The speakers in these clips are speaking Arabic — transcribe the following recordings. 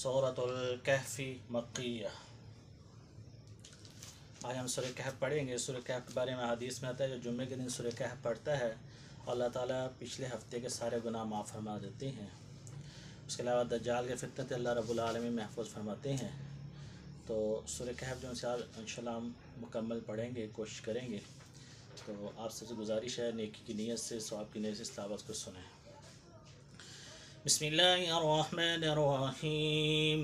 सूरतुल कहफ़ी मक्किया। आज हम सूरह कहफ़ पढ़ेंगे। सूरह कहफ़ के बारे में हदीस में आता है जो जुम्मे के दिन सूरह कहफ़ पढ़ता है अल्लाह ताला पिछले हफ्ते के सारे गुनाह माफ़ फरमा देते हैं। उसके अलावा दज्जाल के फितने से अल्लाह रब्बुल आलमीन महफूज फरमाते हैं। तो सूरह कहफ़ जो आज इंशाअल्लाह हम मुकम्मल पढ़ेंगे, कोशिश करेंगे। तो आप सबसे गुजारिश है नेकी की नीयत से, सवाब की नीयत से इस तिलावत को सुनें। बिस्मिल्लाहिर्रहमानिर्रहीम।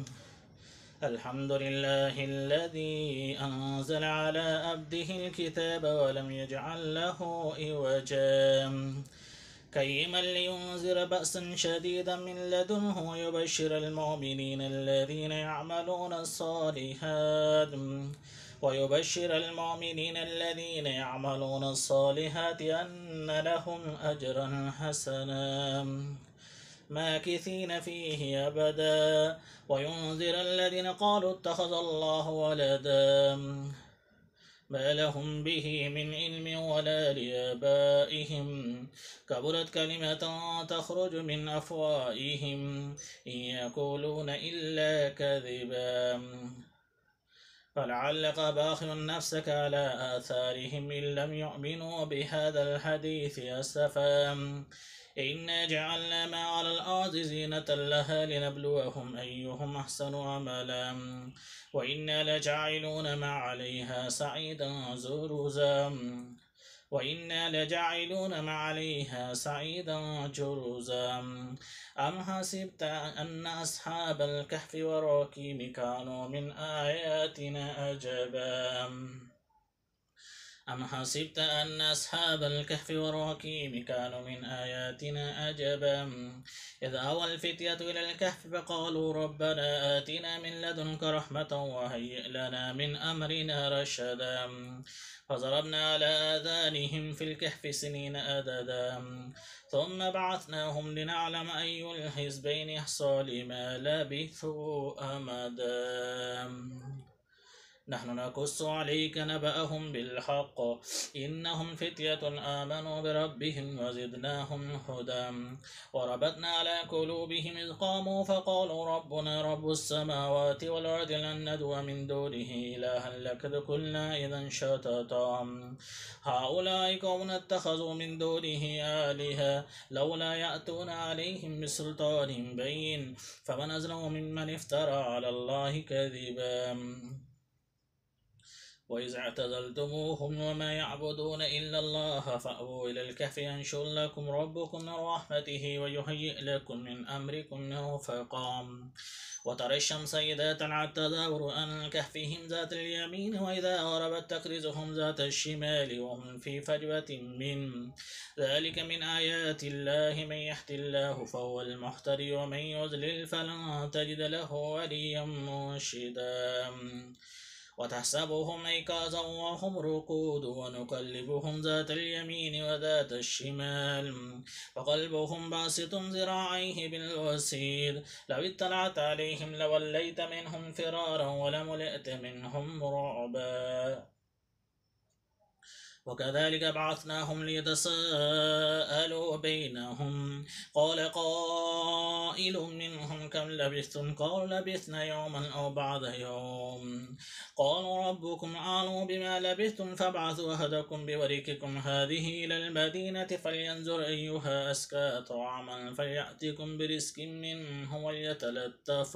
अल्हम्दुलिल्लाहिल्लज़ी अंज़ल अला अब्दिहिल किताब व लम यजअल लहू इवजा क़य्यिमन लियुनज़िर बअसन शदीदन मिन लदुन्हु व युबश्शिरल मुमिनीना अल्लज़ीना यअमलूना अस्सालिहात अन्न लहुम अजरन हसना माकिसीन फ़ीहि अबदा व युनज़िर अल्लज़ीना क़ालू इत्तख़ज़ल्लाहु वलदा मा लहुम बिही मिन इल्मिन वला लिआबाइहिम कबुरत कलिमतन तख़रुजु मिन अफ़वाहिहिम इन यक़ूलूना इल्ला कज़िबा फ़लअल्लक बाख़िउन नफ़्सक अला आसारिहिम इन लम युमिनू बिहाज़ल हदीस असफ़ा इन्ना जअलना मा अलल अर्ज़ि ज़ीनतन लहा लिनब्लुवहुम अय्युहुम अहसनु अमला व इन्ना लजाइलून मा अलैहा सईदन जुरुज़ा अम हसिबत अन्न अस्हाबल कहफ़ि वरक़ीम कानू मिन आयातिना अजबा अम हसिबत अन्न अस्हाबल कहफ़ि वरक़ीम कानू मिन आयातिना अजबा इज़ आवल फ़ित्यतु इलल कहफ़ि फ़क़ालू रब्बना आतिना मिन लदुनक रहमतन व हय्यिअ लना मिन अमरिना रशदा फ़ज़रबना अला आज़ानिहिम फ़िल कहफ़ि सिनीन अददा थुम्म बअथनाहुम लिनअलम अय्युल हिज़्बैनि अहसा लिमा लबिथू अमदा नहनु नक़ुस्सु अलैक नबअहुम बिल्हक़्क़ इन्नहुम फ़ित्यतुन आमनू बिरब्बिहिम व ज़िदनाहुम हुदा व रबतना अला क़ुलूबिहिम इज़ क़ामू फ़क़ालू रब्बुना रब्बुस समावाति वल अर्दि लन नद'ुव मिन दूनिहि इलाहन लक़द क़ुल्ना इज़न शतता हाउलाइ क़ौमुन इत्तख़ज़ू मिन दूनिहि आलिहा लौला यअतूना अलैहिम बिसुल्तानिन बय्यिन फमन अज़लमु मिम्मन इफ़्तरा अला अल्लाहि कज़िबा वइज़ अअतज़लतमूहुम वमा यअबुदून इल्ला अल्लाह फ़अवू इलल कहफ़ि यंशुर लकुम रब्बुकुम मिन रहमतिहि व युहय्यिअ लकुम मिन अम्रिकुम मिरफ़क़ा वतरा अश-शम्स इज़ा तलअत तज़ावरु अन कहफ़िहिम ज़ातल यमीन व इज़ा ग़रबत तक़रिज़ुहुम ज़ातश शिमाल व हुम फ़ी फ़जवतिन मिन ज़ालिक मिन आयातिल्लाहि मन यहदिल्लाहु फ़हुवल मुहतदी व मन युज़लिल फ़लन तजिद लहु वलिय्यन मुर्शिदा वतहसबुहुम ऐकाज़न वहुम रुक़ूद वनुक़ल्लिबुहुम ज़ातल यमीन व ज़ातश शिमाल वक़ल्बुहुम बासितुन ज़िराअैहि बिलवसीद लौ इत्तलअत अलैहिम लवल्लैत मिनहुम फ़िरारन व लमुलिअत मिनहुम रुअबा वकज़ालिक बअथनाहुम लियतसाअलू बैनहुम क़ाल क़ाइलुम मिनहुम कम लबिस्थुम क़ालू लबिस्ना यौमन औ बअद यौम क़ालू रब्बुकुम अअलमु बिमा लबिस्थुम फ़बअथू अहदकुम बिवरिक़िकुम हाज़िहि इलल मदीनति फ़लयंज़ुर अय्युहा अज़का तअामन फ़लयअतिकुम बिरिज़्क़िन मिन्हु वलयतलत्तफ़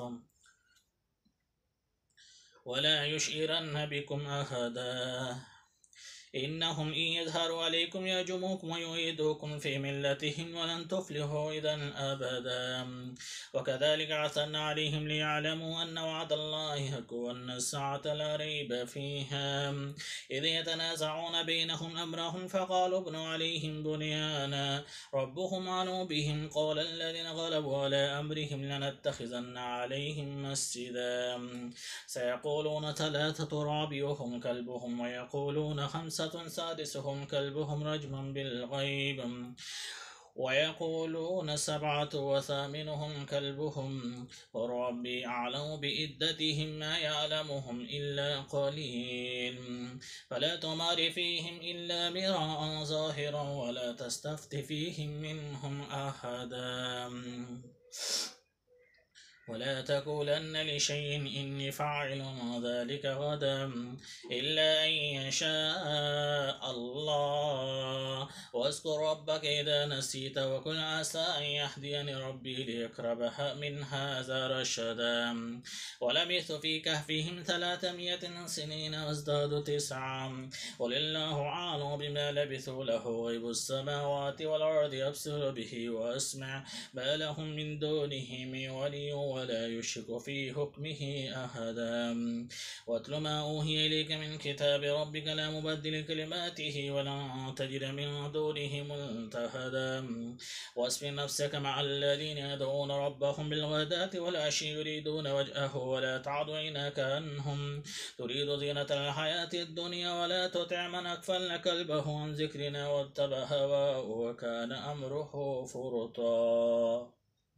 वला युशइरन्न बिकुम अहदा इन्नहुम इन यज़हरु अलैकुम यरजुमुकुम व युईदूकुम फ़ी मिल्लतिहिम वलन तुफ़्लिहू इज़न अबदा वकज़ालिक अअथरना अलैहिम लियअलमू अन्न वअदल्लाहि हक़्क़ व अन्न अस्साअत ला रैब फ़ीहा इज़ यतनाज़अून बैनहुम अम्रहुम फ़क़ालू इब्नु अलैहिम बुन्याना रब्बुहुम अअलमु बिहिम क़ाल अल्लज़ीना ग़लबू अला अम्रिहिम लनत्तख़िज़न्न अलैहिम मस्जिदा सयक़ूलून थलाथतु राबिउहुम कल्बुहुम व यक़ूलून ख़म्सतुन सादिसुहुम कल्बुहुम रजमन बिलग़ैब वयक़ूलून सबअतु व सामिनुहुम कल्बुहुम क़ुल रब्बी अअलमु बिइद्दतिहिम मा यअलमुहुम इल्ला क़लील फला तुमार फ़ीहिम इल्ला मिराअन ज़ाहिरन वला तस्तफ्ति फ़ीहिम मिनहुम अहदा ولا تقولن لشيء إني فاعل ذلك غدا إلا أن يشاء الله. واذكر ربك إذا نسيت وقل عسى أن يهديني ربي لأقرب من هذا رشدا. ولبثوا في كهفهم 300 سنين وازدادوا 9. قل الله أعلم بما لبثوا له غيب السماوات والأرض يبصر به وأسمع ما لهم من دونه من ولي ولا يشرك في حكمه أحدا. واتل ما أوحي إليك من كتاب ربك لا مبدل كلماته ولن تجد من دونه ملتحدا. واصبر نفسك مع الذين يدعون ربهم بالغداة والعشي يريدون وجهه ولا تعد عيناك عنهم تريد زينة الحياة الدنيا ولا تطع من أغفلنا قلبه عن ذكرنا واتبع هواه وكان أمره فرطا.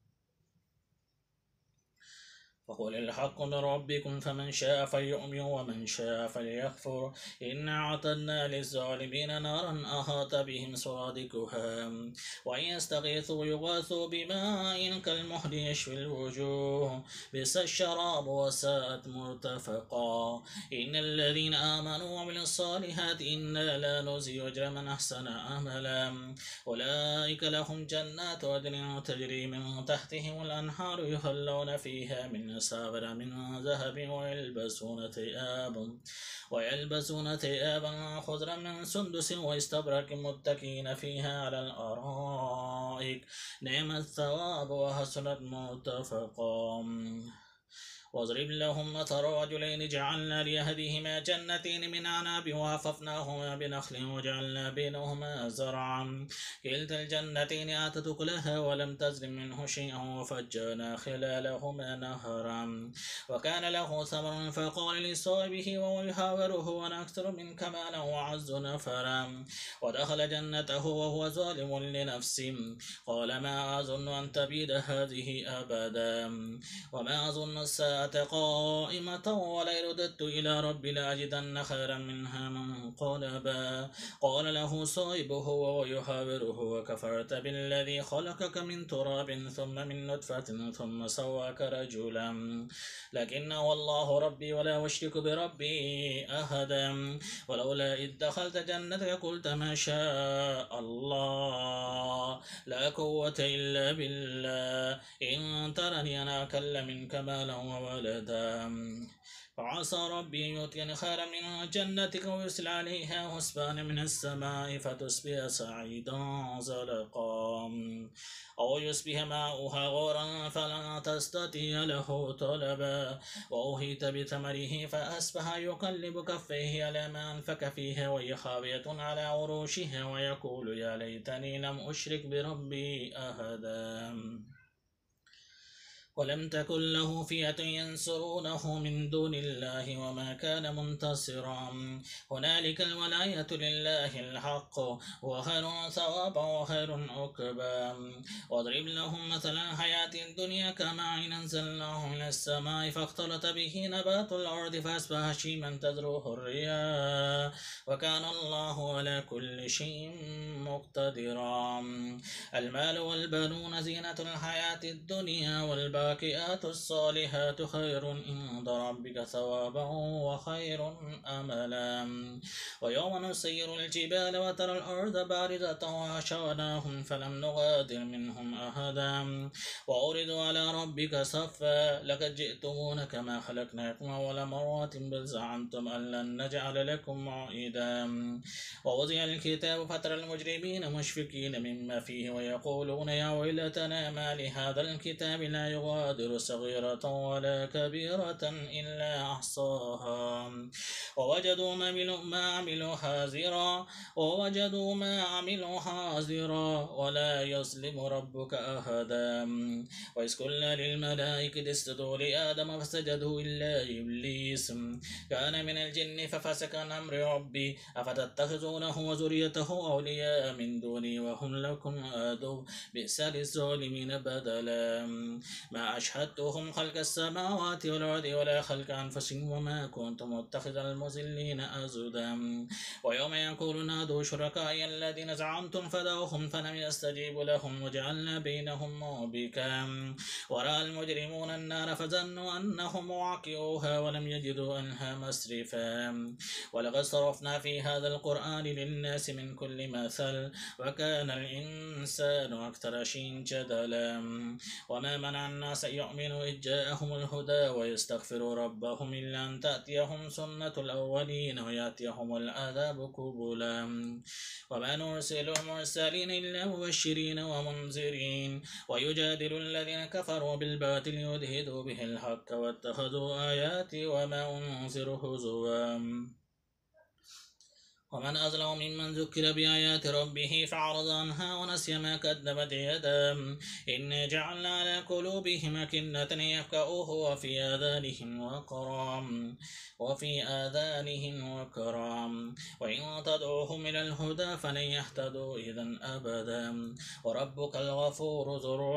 وقل الحق من ربكم فمن شاء فليؤمن ومن شاء فليكفر إنا أعتدنا للظالمين نارا أحاط بهم سرادقها وإن يستغيثوا يغاثوا بماء كالمهل يشفي الوجوه بئس الشراب وساءت مرتفقا. إن الذين آمنوا وعملوا الصالحات إنا لا نضيع أجر من أحسن عملا أولئك لهم جنات عدن تجري من تحتهم الأنهار يحلون فيها من أساور من ذهب ويلبسون ثيابا خضرا من سندس واستبرق متكئين فيها على الأرائك نعم الثواب وحسنت مرتفقا. واضرب لهم مثل رجلين جعلنا لأحدهما جنتين من أعناب وحففناهما بنخل وجعلنا بينهما زرعا كلتا الجنتين آتت أكلها ولم تظلم منه شيئا وفجرنا خلالهما نهرا وكان له ثمر فقال لصاحبه وهو يحاوره أنا أكثر منك مالا وأعز نفرا ودخل جنته وهو ظالم لنفسه قال ما أظن أن تبيد هذه أبدا وما أظن الساعة قائمة ولئن رددت إلى ربي لأجدن خيرا منها منقلبا. قال له صاحبه وهو يحاوره وكفرت بالذي خلقك من تراب ثم من نطفة ثم سواك رجلا لكنه الله ربي ولا أشرك بربي أحدا ولولا إذ دخلت جنتك قلت ما شاء الله لا قوة إلا بالله إن ترني أنا أكل منك مالا وولدا فعسى ربي أن يؤتيني خيرا من جنتك ويرسل عليها حسبانا من السماء فتصبح صعيدا زلقا أو يصبح ماؤها غورا فلا تستطيع له طلبا وأوهيت بثمره فأصبح يقلب كفيه على ما أنفق فيها وهي خاوية على عروشها ويقول يا ليتني لم أشرك بربي أحدا ولم تكن له فئة ينصرونه من دون الله وما كان منتصرا هنالك الولاية لله الحق وخير ثوابا وخير عقبا. واضرب لهم مثلا الحياة الدنيا كماء أنزلناه من السماء فاختلط به نبات الأرض فأصبح هشيما تذروه الرياح وكان الله على كل شيء مقتدرا. المال والبنون زينة الحياة الدنيا والباقيات الصالحات خير عند ربك ثوابا وخير أملا. ويوم نسير الجبال وترى الأرض باردة وحشرناهم فلم نغادر منهم أحدا وأوردوا على ربك صفا لقد جئتمونا كما خلقناكم أول مرة بل زعمتم أن لن نجعل لكم موعدا. ووضع الكتاب فترى المجرمين مشفقين مما فيه ويقولون يا ويلتنا ما لهذا الكتاب لا يغادر صغيرة ولا كبيرة إلا أحصاها ووجدوا ما عملوا حاضرا ولا يظلم ربك أحدا. وإذ قلنا للملائكة اسجدوا لآدم فسجدوا إلا إبليس كان من الجن ففسق عن أمر ربي أفتتخذونه وذريته أولياء من دوني وهم لكم عدو بئس للظالمين بدلا. ما ما أشهدتهم خلق السماوات والأرض ولا خلق أنفسهم وما كنت متخذ المضلين أزدا ويوم يقول نادوا شركائي الذين زعمتم فدعوهم فلم يستجيبوا لهم وجعلنا بينهم موبقا ورأى المجرمون النار فظنوا أنهم واقعوها ولم يجدوا عنها مصرفا ولقد صرفنا في هذا القرآن للناس من كل مثل وكان الإنسان أكثر شيء جدلا وما منع الناس أن يؤمنوا إذ جاءهم الهدى ويستغفروا ربهم إلا أن تأتيهم سنة الأولين ويأتيهم العذاب قبلا وما نرسل المرسلين إلا مبشرين ومنذرين ويجادل الذين كفروا بالباطل يدهدوا به الحق واتخذوا آياتي وما أنذر هزوا ومن أظلم ممن ذكر بآيات ربه فأعرض عنها ونسي ما قدمت يداه إنا جعلنا على قلوبهم أكنة يفقهوه وفي آذانهم وقرا وإن تدعوهم إلى الهدى فلن يهتدوا إذا أبدا وربك الغفور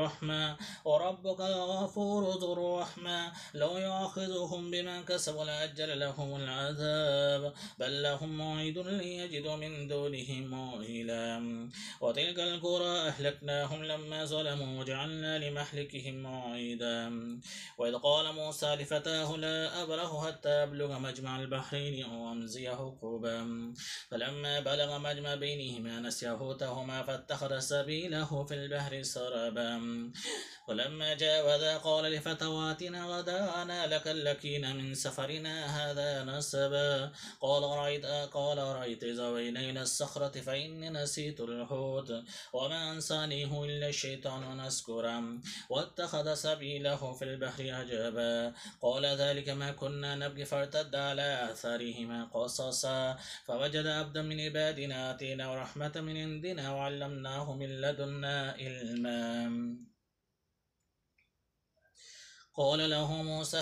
ذو الرحمة لو يؤاخذهم بما كسبوا لأجل لهم العذاب بل لهم موعد ليجدوا من دونه موئلا وتلك القرى أهلكناهم لما ظلموا وجعلنا لمهلكهم موعدا وإذ قال موسى لفتاه لا أبره حتى أبلغ مجمع البحرين أو أمضي حقبا فلما بلغ مجمع بينهما نسيا حوتهما فاتخذ سبيله في البحر سربا ولما جاوزا قال لفتواتنا غداءنا لكن من سفرنا هذا نسبا قال رأيت إذا وينا إلى الصخرة فإني نسيت الحوت وما أنسانيه إلا الشيطان أن أذكره واتخذ سبيله في البحر عجبا قال ذلك ما كنا نبغي فارتد على آثارهما قصصا فوجد عبدا من عبادنا آتيناه رحمة من عندنا وعلمناه من لدنا علما قال له موسى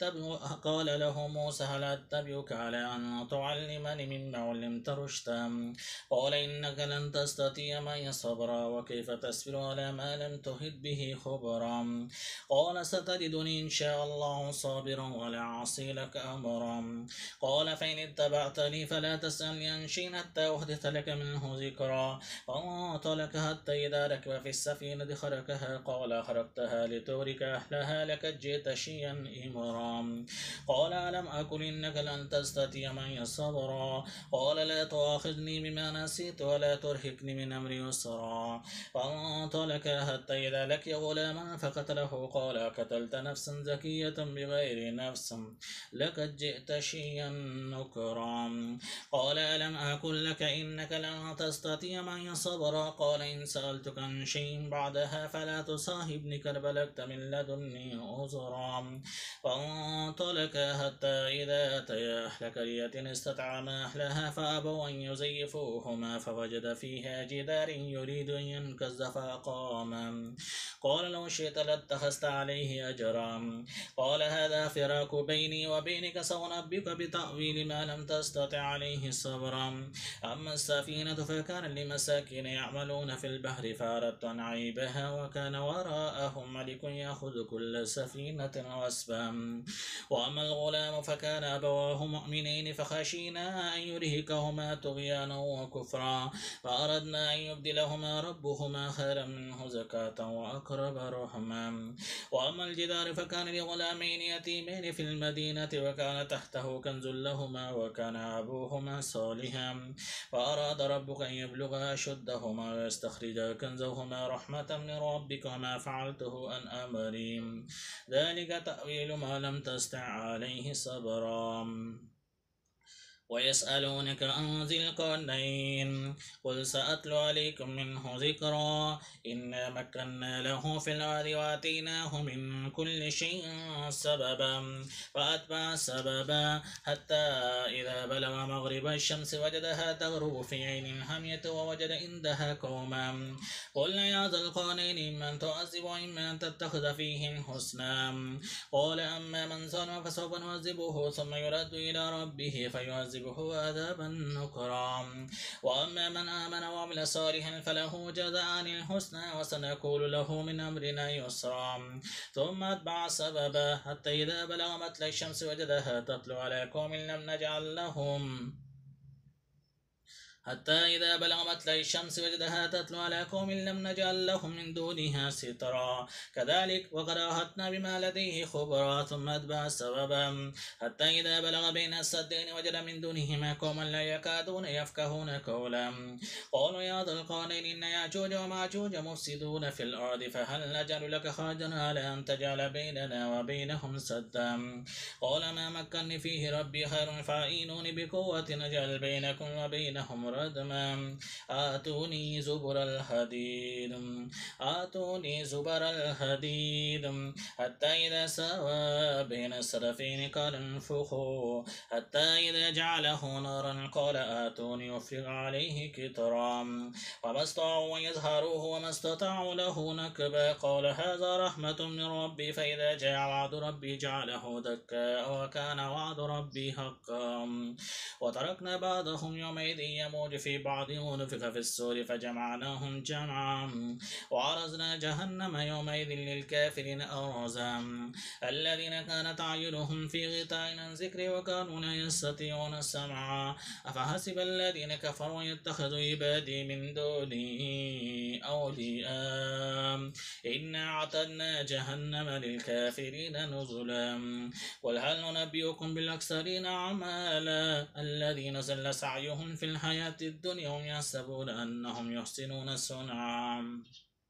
هل أتبعك على أن تعلمني مما علمت رشدا قال إنك لن تستطيع معي صبرا وكيف تصبر على ما لم تحط به خبرا قال ستجدني إن شاء الله صابرا ولا أعصي لك أمرا قال فإن اتبعتني فلا تسألني عن شيء حتى أحدث لك منه ذكرا فانطلق حتى إذا ركب في السفينة خرقها قال خرقتها لتغرق أهلها لك جئت شيئا إمرا قال ألم أقل إنك لن تستطيع معي صبرا قال لا تؤاخذني بما نسيت ولا ترهقني من أمري يسرا فانطلق حتى إذا لقي غلاما فقتله قال قتلت نفسا زكية بغير نفس لقد جئت شيئا نكرا قال ألم أقل لك إنك لن تستطيع معي صبرا قال إن سألتك عن شيء بعدها فلا تصاحبني قد بلغت من لدني عذرا فانطلق حتى إذا أتيا أهل قرية استطعما أهلها فأبوا أن يزيفوهما فوجد فيها جدار يريد أن ينقض فأقام قال لو شئت لاتخذت عليه أجرا قال هذا فراق بيني وبينك سأنبئك بتأويل ما لم تستطع عليه صبرا أما السفينة فكان لمساكين يعملون في البحر فأردت أن أعيبها وكان وراءهم ملك يأخذ كل سفينة غصبا وأما الغلام فكان أبواه مؤمنين فخشينا أن يرهقهما طغيانا وكفرا فأردنا أن يبدلهما ربهما خيرا منه زكاة وأقرب رحما وأما الجدار فكان لغلامين يتيمين في المدينة وكان تحته كنز لهما وكان أبوهما صالحا فأراد ربك أن يبلغا أشدهما ويستخرجا كنزهما رحمة من ربك وما فعلته عن أمري ذلك تأويل ما لم تستطع عليه صبرا ويسألونك عن ذي القرنين قل سأتلو عليكم منه ذكرا إنا مكنا له في الأرض وآتيناه من كل شيء سببا فأتبع سببا حتى إذا بلغ مغرب الشمس وجدها تغرب في عين حمية ووجد عندها قوما قلنا يا ذا القرنين إما أن تعذب وإما أن تتخذ فيهم حسنا قال أما من ظلم فسوف نعذبه ثم يرد إلى ربه فيعذب ونعذبه عذابا نكرا. وأما من آمن وعمل صالحا فله جزاء الحسنى وسنقول له من أمرنا يسرا. ثم أتبع سببا حتى إذا بلغ مطلع الشمس وجدها تطلع على قوم لم نجعل لهم من دونها سترا. كذلك وقد أحطنا بما لديه خبرا. ثم أتبع سببا حتى إذا بلغ بين السدين وجد من دونهما قوما لا يكادون يفقهون قولا. قالوا يا ذا القرنين إن يأجوج ومأجوج مفسدون في الأرض فهل نجعل لك خرجا على أن تجعل بيننا وبينهم سدا. قال ما مكنني فيه ربي خير فأعينوني بقوة نجعل بينكم وبينهم ردما. آتوني زبر الحديد حتى إذا ساوى بين الصدفين قال انفخوا حتى إذا جعله نارا قال آتوني أفرغ عليه قطرا. وما استطاعوا أن يظهروه وما استطاعوا له نكبا. قال هذا رحمة من ربي فإذا جاء وعد ربي جعله دكا وكان وعد ربي حقا. وتركنا بعضهم يومئذ يموج في بعض ونفخ في السور فجمعناهم جمعا. وعرضنا جهنم يومئذ للكافرين أرزا. الذين كانت أعينهم في غطاء عن ذكري وكانوا لا يستطيعون السمع. أفحسب الذين كفروا يتخذوا عبادي من دوني أولياء إنا أعتدنا جهنم للكافرين نزلا. قل هل ننبئكم بالأخسرين أعمالا الذين ضل سعيهم في الحياة الدنيا وهم يحسبون أنهم يحسنون صنعا.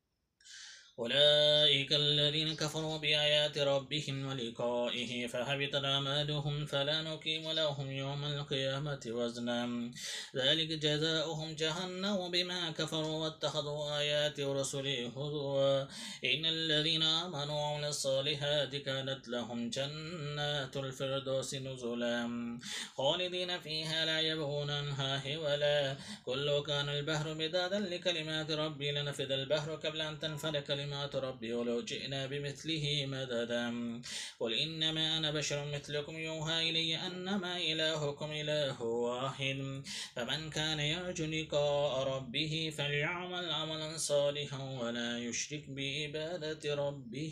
أولئك الذين كفروا بآيات ربهم ولقائه فهبطت أعمالهم فلا نقيم لهم يوم القيامة وزنا. ذلك جزاؤهم جهنم بما كفروا واتخذوا آيات رسلي هزوا. إن الذين آمنوا وعملوا الصالحات كانت لهم جنات الفردوس نزلا خالدين فيها لا يبغون عنها حولا. قل لو كان البحر مدادا لكلمات ربي لنفد البحر قبل أن تنفد كلمات ربي ولو جئنا بمثله مددا. قل إنما أنا بشر مثلكم يوحى إلي أنما إلهكم إله واحد. فمن كان يرجو لقاء ربه فليعمل عملا صالحا ولا يشرك بعبادة ربه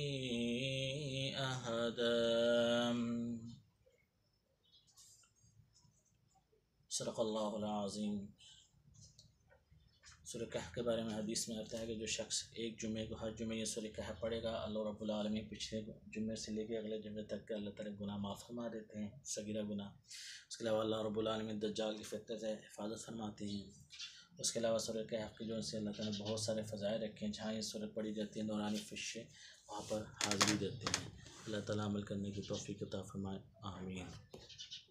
أحدا. صدق الله العظيم. सूरह कहफ के बारे में हदीस में आता है कि जो शख्स एक जुमे को हर जुमे ये सूरह कहफ पढ़ेगा अल्लाह रब्बुल आलमीन पिछले जुमे से लेकर अगले जुमे तक के अल्लाह ताला गुनाह माफ़ फरमा देते हैं, सगीरा गुनाह। उसके अलावा अल्लाह रब्बुल आलमीन दज्जाल की फितनत से हिफाजत फरमाते हैं। उसके अलावा सूरह कहफ के जो से अल्लाह ताला ने बहुत सारे फ़ज़ाइल रखे हैं। जहाँ ये सूरह पढ़ी जाती है नूरानी फ़िशे वहाँ पर हाज़िरी देते हैं। अल्लाह ताला अमल करने की तौफ़ीक़ अता फ़रमाए, आमीन।